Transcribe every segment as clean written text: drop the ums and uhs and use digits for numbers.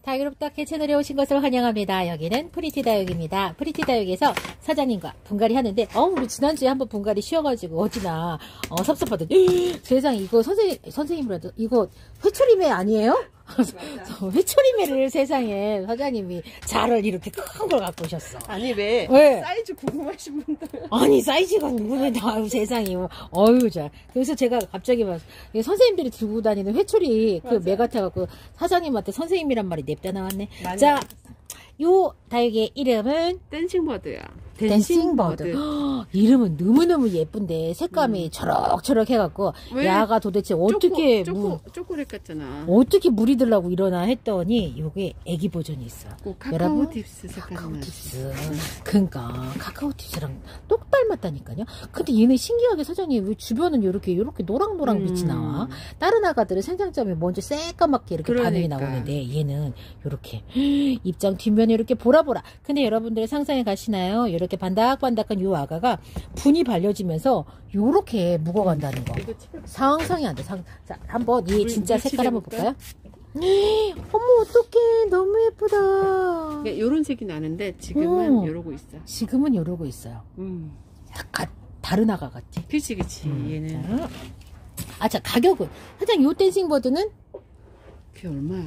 다육롭다케 채널에 오신 것을 환영합니다. 여기는 프리티다육입니다. 프리티다육에서 사장님과 분갈이 하는데, 우리 지난주에 한번 분갈이 쉬어가지고, 어찌나, 섭섭하더니, 세상, 이거 선생님이라도, 이거 회초리매 아니에요? 회초리매를 세상에 사장님이 자를 이렇게 큰 걸 갖고 오셨어. 아니, 왜? 사이즈 궁금하신 분들. 아니, 사이즈가 궁금해도, 아유, 세상에. 어유, 자. 그래서 제가 갑자기 막, 선생님들이 들고 다니는 회초리, 그 매 같아갖고, 사장님한테 선생님이란 말이 냅다 나왔네. 자, 요 다육의 이름은 댄싱버드야. 댄싱버드. 이름은 너무너무 예쁜데 색감이 초록초록 해갖고 야가 도대체 어떻게 초콜릿 같잖아. 어떻게 물이 들라고 일어나 했더니 요게 애기 버전이 있어. 카카오 팁스 색깔이 카카오 팁스. 그러니까 카카오 팁스랑 똑 닮았다니까요. 근데 얘는 신기하게 사장님 왜 주변은 요렇게 노랑노랑 빛이 나와. 다른 아가들은 생장점이 먼저 새까맣게 이렇게 반응이 나오는데 얘는 요렇게 입장 뒷면이 이렇게 보라보라. 근데 여러분들의 상상에 가시나요? 이렇게 반닥반닥한 요 아가가 분이 발려지면서 요렇게 묵어간다는 거. 상상이 안 돼. 자, 한번 얘 진짜 색깔 한번 볼까요? 어머, 어떡해. 너무 예쁘다. 요런 색이 나는데 지금은 요러고 있어. 지금은 요러고 있어요. 다른 아가 같지? 그치. 얘는. 자, 가격은? 사장, 요 댄싱버드는? 그게 얼마야?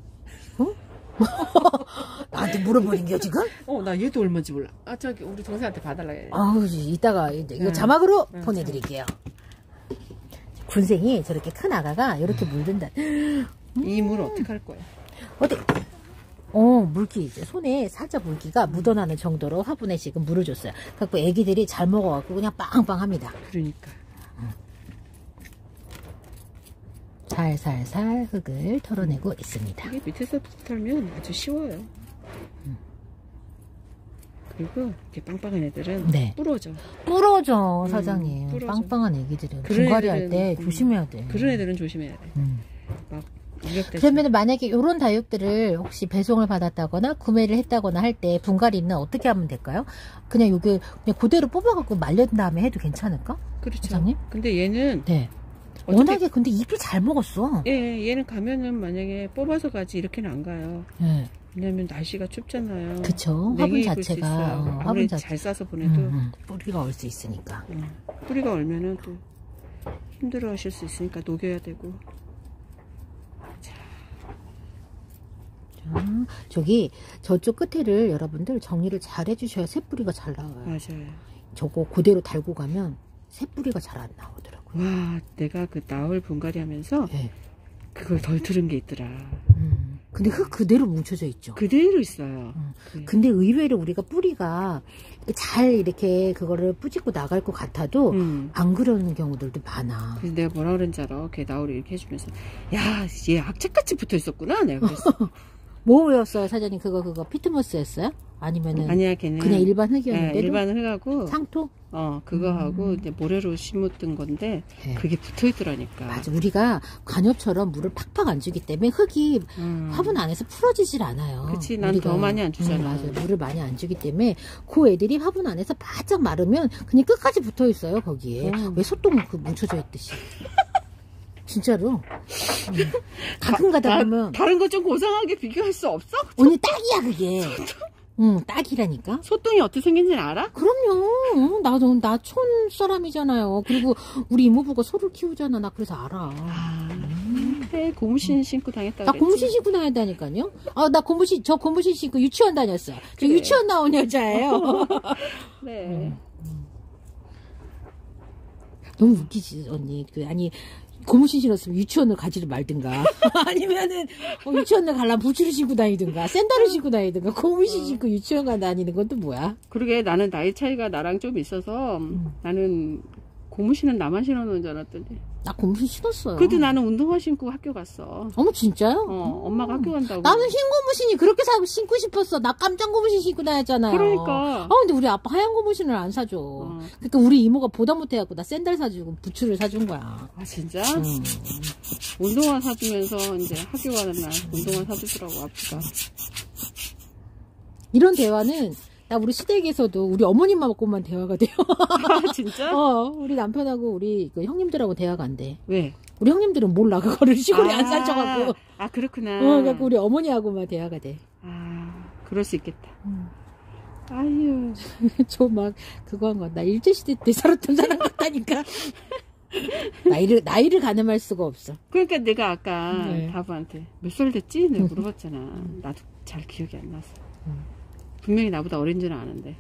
나한테 물어보는 게 지금? 나 얘도 얼마인지 몰라. 저기 우리 동생한테 봐달라 해. 이따가 이거 자막으로 보내드릴게요. 군생이 저렇게 큰 아가가 이렇게 물든다. 이 물 어떻게 할 거야? 어때? 물기 이제 손에 살짝 물기가 묻어나는 정도로 화분에 지금 물을 줬어요. 갖고 애기들이 잘 먹어갖고 그냥 빵빵합니다. 그러니까. 살살살 흙을 털어내고 있습니다. 이게 밑에서 털면 아주 쉬워요. 그리고 이렇게 빵빵한 애들은 부러져 사장님. 부러져. 빵빵한 애기들은 분갈이 할 때 조심해야 돼. 그런 애들은 조심해야 돼. 막 그러면 만약에 이런 다육들을 혹시 배송을 받았다거나 구매를 했다거나 할 때 분갈이는 어떻게 하면 될까요? 그냥 요게 그냥 그대로 뽑아갖고 말린 다음에 해도 괜찮을까? 그렇죠. 사장님? 근데 얘는 워낙에 근데 잎이 잘 먹었어. 얘는 가면은 만약에 뽑아서 가지 이렇게는 안 가요. 왜냐면 날씨가 춥잖아요. 그쵸. 화분 자체가 화분 잘 싸서 보내도 뿌리가 얼 수 있으니까. 뿌리가 얼면은 또 힘들어 하실 수 있으니까 녹여야 되고. 저기 저쪽 끝에를 여러분들 정리를 잘 해주셔야 새뿌리가 잘 나와요. 맞아요. 저거 그대로 달고 가면 새뿌리가 잘 안 나오더라고요. 와, 내가 그 나홀 분갈이 하면서 그걸 덜 들은 게 있더라. 근데 흙 그대로 뭉쳐져 있죠. 그대로 있어요. 근데 의외로 우리가 뿌리가 잘 이렇게 그거를 뿌짓고 나갈 것 같아도 안 그러는 경우들도 많아. 그래서 내가 뭐라 그랬는지 알아? 걔 나홀이 이렇게 해주면서 야, 얘 악착같이 붙어 있었구나. 내가 그랬어. 뭐였어요 사장님? 그거 피트모스였어요? 아니면은 아니야, 걔는 그냥 일반 흙이었는데 일반 흙하고 상토? 그거하고 이제 모래로 심었던 건데 그게 붙어 있더라니까. 맞아. 우리가 관엽처럼 물을 팍팍 안 주기 때문에 흙이 화분 안에서 풀어지질 않아요. 그치, 난 더 많이 안 주잖아. 맞아. 물을 많이 안 주기 때문에 그 애들이 화분 안에서 바짝 마르면 그냥 끝까지 붙어 있어요 거기에. 왜 소똥 뭉쳐져 있듯이. 진짜로. 가끔 가다 보면 다른 거 좀 고상하게 비교할 수 없어? 언니 딱이야 그게. 딱이라니까. 소똥이 어떻게 생긴지는 알아? 그럼요. 나 촌 사람이잖아요. 그리고 우리 이모부가 소를 키우잖아. 나 그래서 알아. 고무신 신고 다녔다고. 나 고무신 신고 다녔다니까요. 나 저 고무신 신고 유치원 다녔어. 저 유치원 나온 여자예요. 네. 너무 웃기지 언니. 아니 고무신 신었으면 유치원을 가지를 말든가 아니면은 유치원을 가려면 부츠를 신고 다니든가 샌들을 신고 다니든가 고무신 신고 유치원 가 다니는 건 또 뭐야? 그러게 나는 나이 차이가 나랑 좀 있어서 나는 고무신은 나만 신어놓은 줄 알았더니 나 고무신 신었어요. 그래도 나는 운동화 신고 학교 갔어. 어머 진짜요? 엄마가 학교 간다고. 나는 흰 고무신이 그렇게 신고 싶었어. 나 깜짝 고무신 신고 다녔잖아요. 그러니까. 근데 우리 아빠 하얀 고무신을 안 사줘. 그러니까 우리 이모가 보다 못해갖고 나 샌들 사주고 부츠를 사준 거야. 아 진짜? 운동화 사주면서 이제 학교 가는 날 운동화 사주더라고 아빠가. 이런 대화는 나 우리 시댁에서도 우리 어머님하고만 대화가 돼요. 아, 진짜? 우리 남편하고 우리 그 형님들하고 대화가 안 돼. 왜? 우리 형님들은 몰라. 그거를 시골에 안 살쪄갖고. 아, 그렇구나. 그래갖고 우리 어머니하고만 대화가 돼. 아, 그럴 수 있겠다. 아유. 저 막, 그거 한 거. 나 일제시대 때 살았던 사람 같다니까. 나이를 가늠할 수가 없어. 그러니까 내가 아까 바보한테 몇 살 됐지? 내가 물어봤잖아. 나도 잘 기억이 안 나서. 분명히 나보다 어린 줄은 아는데.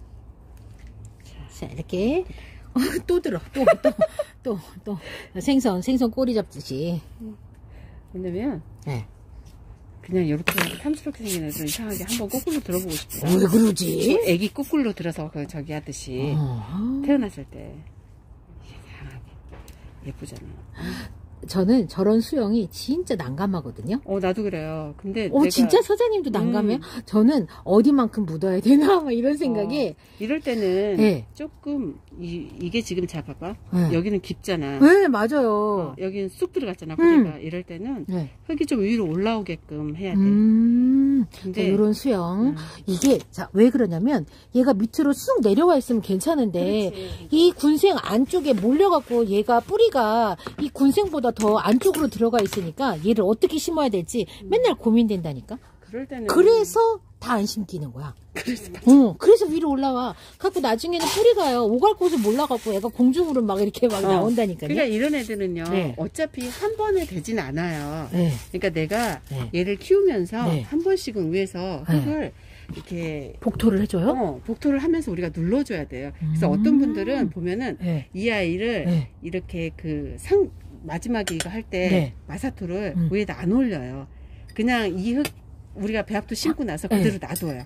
자, 이렇게. 또 들어. 또. 생선 꼬리 잡듯이. 왜냐면, 그냥 이렇게 탐스럽게 생긴 애들은 이상하게 한번 거꾸로 들어보고 싶다. 왜 그러지? 애기 거꾸로 들어서 저기 하듯이. 태어났을 때. 이상하게. 예쁘잖아. 저는 저런 수영이 진짜 난감하거든요. 나도 그래요. 근데 내가 진짜 사장님도 난감해요? 저는 어디만큼 묻어야 되나? 막 이런 생각에. 이럴 때는 조금 이게 지금 잘 봐봐. 여기는 깊잖아. 네, 맞아요. 여기는 쑥 들어갔잖아. 뿌리가. 이럴 때는 흙이 좀 위로 올라오게끔 해야 돼. 근데 이런 수영 이게 왜 그러냐면 얘가 밑으로 쑥 내려와 있으면 괜찮은데 그렇지. 이 군생 안쪽에 몰려갖고 얘가 뿌리가 이 군생보다 더 안쪽으로 들어가 있으니까 얘를 어떻게 심어야 될지 맨날 고민된다니까. 그럴 때는 그래서 다 안 심기는 거야. 그래서 위로 올라와. 갖고 나중에는 뿌리가요. 오갈 곳을 몰라갖고 얘가 공중으로 막 이렇게 막 나온다니까요. 그러니까 이런 애들은요. 어차피 한 번에 되진 않아요. 그러니까 내가 얘를 키우면서 한 번씩은 위에서 흙을 이렇게 복토를 해줘요? 복토를 하면서 우리가 눌러줘야 돼요. 그래서 어떤 분들은 보면은 이 아이를 이렇게 마지막에 이거 할 때 마사토를 위에다 안 올려요. 그냥 이 흙 우리가 배합도 심고 나서 그대로 놔둬요.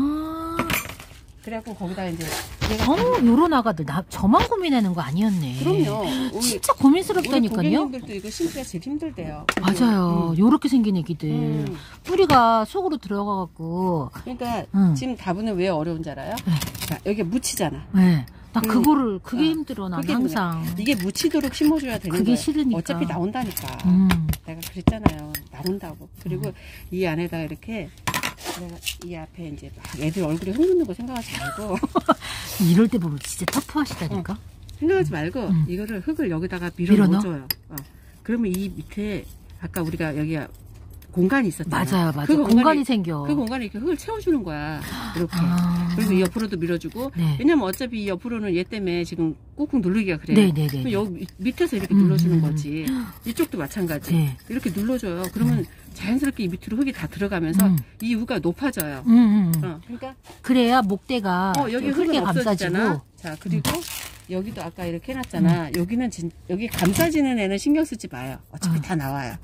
그래갖고 거기다 이제 요런 아가들 저만 고민하는 거 아니었네. 그럼요. 진짜 고민스럽다니까요. 우리 고객님들도 이거 심기가 제일 힘들대요. 맞아요. 요렇게 생긴 애기들 뿌리가 속으로 들어가갖고. 그러니까 지금 다분은 왜 어려운지 알아요? 자, 여기 묻히잖아. 나 그게 힘들어. 난 항상 이게 묻히도록 심어줘야 되는 그게 거예요. 싫으니까. 어차피 나온다니까. 내가 그랬잖아요. 나온다고. 그리고 이 안에다가 이렇게 내가 이 앞에 이제 막 애들 얼굴에 흙 묻는 거 생각하지 말고 이럴 때 보면 진짜 터프하시다니까. 생각하지 말고 이거를 흙을 여기다가 밀어 넣어줘요. 그러면 이 밑에 아까 우리가 여기가 공간이 있었잖아. 맞아요. 그 공간이 생겨. 그 공간에 이렇게 흙을 채워주는 거야. 이렇게. 그리고 이 옆으로도 밀어주고. 왜냐면 어차피 이 옆으로는 얘 때문에 지금 꾹꾹 누르기가 그래. 그럼 여기 밑에서 이렇게 눌러주는 거지. 이쪽도 마찬가지. 이렇게 눌러줘요. 그러면 자연스럽게 이 밑으로 흙이 다 들어가면서 이 우가 높아져요. 그러니까 그래야 목대가 여기 흙이 감싸지고. 자, 그리고 여기도 아까 이렇게 해놨잖아. 여기는 여기 감싸지는 애는 신경 쓰지 마요. 어차피 다 나와요.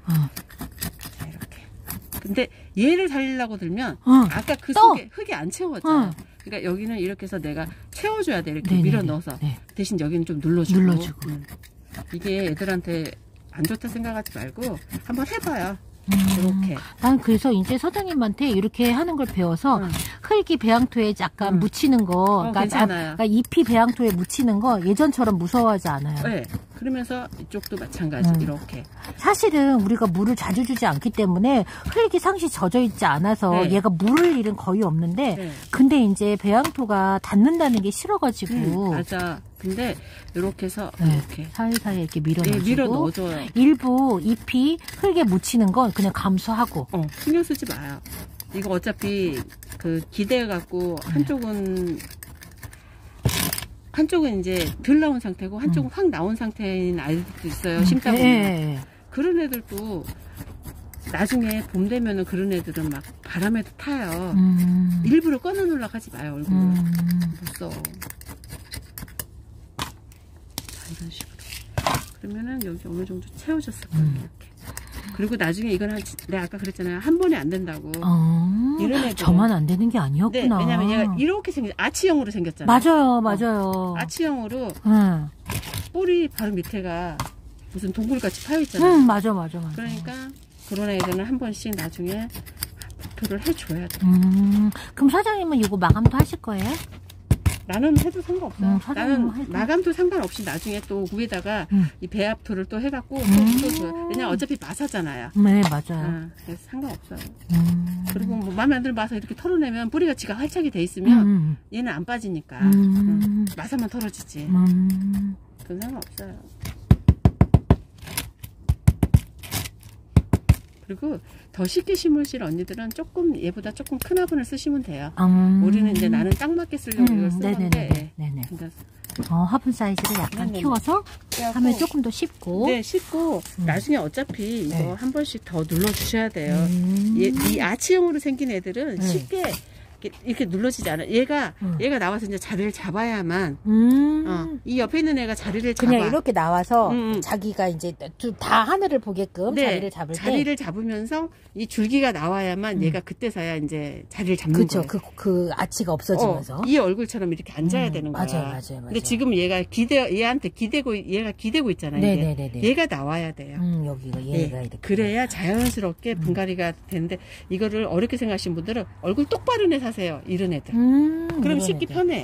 근데 얘를 살리려고 들면 아까 그 속에 흙이 안 채워져요. 그러니까 여기는 이렇게 해서 내가 채워줘야 돼. 이렇게 밀어 넣어서. 대신 여기는 좀 눌러주고. 이게 애들한테 안 좋다 생각하지 말고 한번 해봐요. 이렇게. 난 그래서 이제 사장님한테 이렇게 하는 걸 배워서 흙이 배양토에 약간 묻히는 거, 그러니까 잎이 배양토에 묻히는 거 예전처럼 무서워하지 않아요. 네. 그러면서 이쪽도 마찬가지 이렇게. 사실은 우리가 물을 자주 주지 않기 때문에 흙이 상시 젖어 있지 않아서 얘가 물을 일은 거의 없는데 근데 이제 배양토가 닿는다는 게 싫어가지고. 맞아. 근데 이렇게 해서 이렇게 사이사이 이렇게 밀어 넣어주고 밀어 넣어줘요. 일부 잎이 흙에 묻히는 건 그냥 감수하고. 신경 쓰지 마요. 이거 어차피 그 기대 갖고 한쪽은 이제 덜 나온 상태고 한쪽은 확 나온 상태인 아이들도 있어요. 심다 보면. 그런 애들도 나중에 봄 되면은 그런 애들은 막 바람에도 타요. 일부러 꺼내 놓으려고 하지 마요. 얼굴을. 무서워. 이런 식으로. 그러면은 여기 어느 정도 채워졌을 거예요. 이렇게. 그리고 나중에 이건 내가 아까 그랬잖아요. 한 번에 안 된다고. 이런 애들. 저만 안 되는 게 아니었구나. 네, 왜냐면 얘가 이렇게 아치형으로 생겼잖아요. 맞아요. 아치형으로 뿌리 바로 밑에가 무슨 동굴같이 파여있잖아요. 맞아. 그러니까 그런 애들은 한 번씩 나중에 복토를 해줘야 돼. 그럼 사장님은 이거 마감도 하실 거예요? 나는 해도 상관없어요. 나는 마감도 상관없이 나중에 또 위에다가 이 배합토를 또 해갖고 또 줘요. 왜냐면 어차피 마사잖아요. 네, 맞아요. 그래서 상관없어요. 그리고 뭐 마음에 안 들면 마사 이렇게 털어내면 뿌리가 지가 활착이 돼 있으면 얘는 안 빠지니까 마사만 털어지지. 그건 상관없어요. 그리고 더 쉽게 심으실 언니들은 조금 얘보다 조금 큰 화분을 쓰시면 돼요. 우리는 이제 나는 딱 맞게 쓰려고 이걸 쓴 건데. 네네. 화분 사이즈를 약간 키워서 하면 조금 더 쉽고. 네, 쉽고 나중에 어차피 이거 한 번씩 더 눌러주셔야 돼요. 이 아치형으로 생긴 애들은 쉽게 이렇게 눌러지지 않아. 얘가 나와서 이제 자리를 잡아야만. 이 옆에 있는 애가 자리를 잡아. 그냥 이렇게 나와서 자기가 이제 다 하늘을 보게끔 자리를 잡을 때. 자리를 잡으면서 이 줄기가 나와야만 얘가 그때서야 이제 자리를 잡는 거예요. 그 아치가 없어지면서. 이 얼굴처럼 이렇게 앉아야 되는 거야. 맞아요. 근데 지금 얘가 얘한테 기대고 있잖아요. 네네네. 얘가 나와야 돼요. 여기가 얘가 이렇게. 그래야 자연스럽게 분갈이가 되는데 이거를 어렵게 생각하시는 분들은 얼굴 똑바른 애 사세요. 이런 애들. 그럼 씻기 편해요.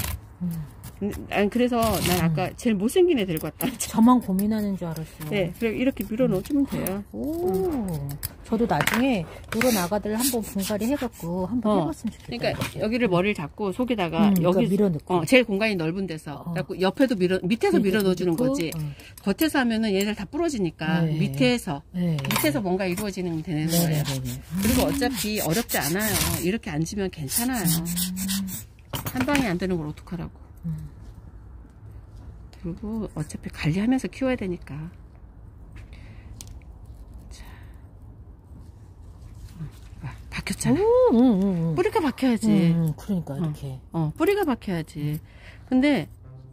그래서 난 아까 제일 못생긴 애 들고 왔다. 저만 고민하는 줄 알았어. 네, 그래 이렇게 밀어 넣어주면 돼요. 저도 나중에 요런 아가들 한번 분갈이 해갖고 한번 해봤으면 좋겠다. 그러니까 여기를 머리를 잡고 속에다가 여기 밀어 넣고 제일 공간이 넓은 데서 그래갖고 옆에도 밑에서 밀어 넣어주는 거지. 겉에서 하면은 얘들 다 부러지니까 밑에서 뭔가 이루어지는 되는 거예요. 그리고 어차피 어렵지 않아요. 이렇게 앉으면 괜찮아요. 한 방에 안 되는 걸 어떡하라고. 그리고 어차피 관리하면서 키워야 되니까. 자, 박혔잖아. 뿌리가 박혀야지. 그러니까 이렇게. 뿌리가 박혀야지. 근데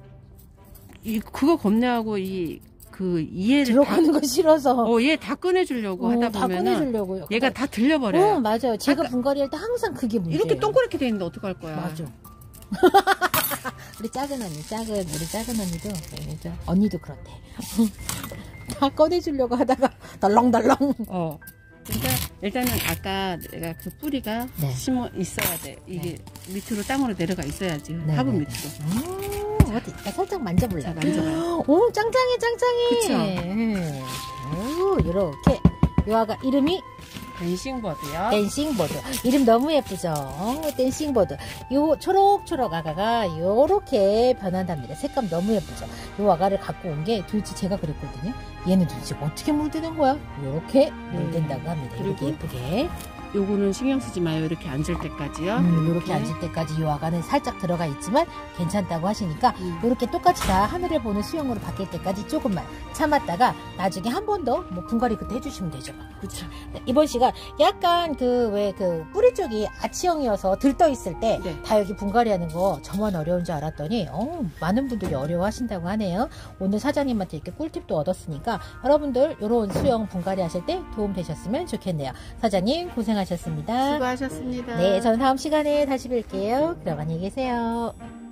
그거 겁내하고 얘를 들어가는 거 싫어서. 얘 다 꺼내주려고 하다 다 보면은 꺼내주려고. 얘가 다 들려버려요. 맞아요. 제가 분갈이 할 때 항상 그게 문제예요. 이렇게 동그랗게 돼 있는데 어떡할 거야. 맞아. 우리 작은 언니도 언니도 그렇대. 다 꺼내주려고 하다가 덜렁덜렁. 그러니까 일단은 아까 내가 그 뿌리가 심어 있어야 돼. 이게 밑으로 땅으로 내려가 있어야지. 화분 밑으로. 어디 살짝 만져볼래? 자, 만져봐요. 오, 짱짱해. 그쵸. 이렇게. 요아가 이름이 댄싱버드요. 댄싱버드. 이름 너무 예쁘죠? 댄싱버드. 요 초록초록 아가가 요렇게 변한답니다. 색감 너무 예쁘죠? 요 아가를 갖고 온 게 도대체 제가 그랬거든요. 얘는 도대체 어떻게 물드는 거야? 요렇게 물든다고 합니다. 이렇게 예쁘게. 요거는 신경 쓰지 마요. 이렇게 앉을 때까지요. 이렇게 앉을 때까지 요 아가는 살짝 들어가 있지만 괜찮다고 하시니까 이렇게 똑같이 다 하늘을 보는 수영으로 바뀔 때까지 조금만 참았다가 나중에 한 번 더 분갈이 그때 해주시면 되죠. 그렇죠. 이번 시간 약간 뿌리 쪽이 아치형이어서 들떠 있을 때 다 여기 분갈이 하는 거 저만 어려운 줄 알았더니 많은 분들이 어려워하신다고 하네요. 오늘 사장님한테 이렇게 꿀팁도 얻었으니까 여러분들 이런 수영 분갈이 하실 때 도움 되셨으면 좋겠네요. 사장님 고생하셨습니다. 수고하셨습니다. 네, 저는 다음 시간에 다시 뵐게요. 그럼 안녕히 계세요.